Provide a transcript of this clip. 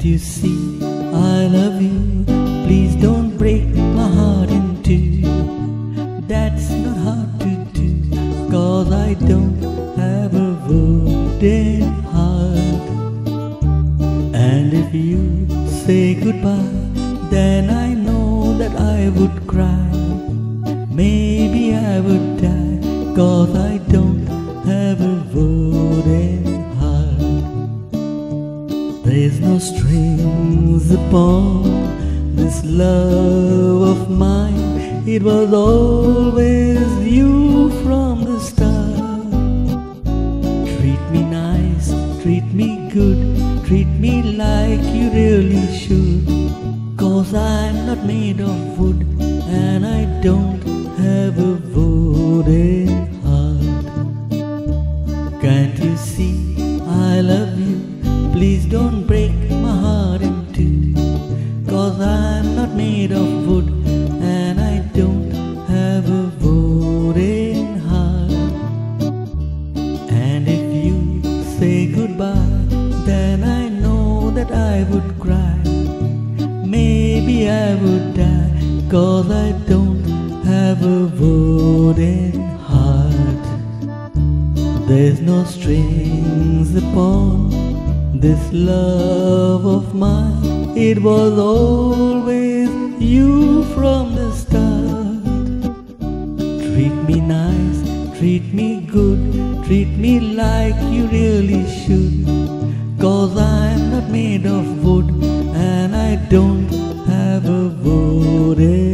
Can't you see I love you? Please don't break my heart in two. That's not hard to do, 'cause I don't have a wooden heart. And if you say goodbye, then I know that I would cry. Maybe I would die, 'cause I don't have a wooden heart. There's no strings upon this love of mine. It was always you from the start. Treat me nice, treat me good, treat me like you really should, 'cause I'm not made of wood, and I don't have a wooden heart. Can't you see I love you? Please don't break my heart in two, 'cause I'm not made of wood, and I don't have a wooden heart. And if you say goodbye, then I know that I would cry. Maybe I would die, 'cause I don't have a wooden heart. There's no strings upon this love of mine. It was always you from the start. Treat me nice, treat me good, treat me like you really should, 'cause I'm not made of wood, and I don't have a wooden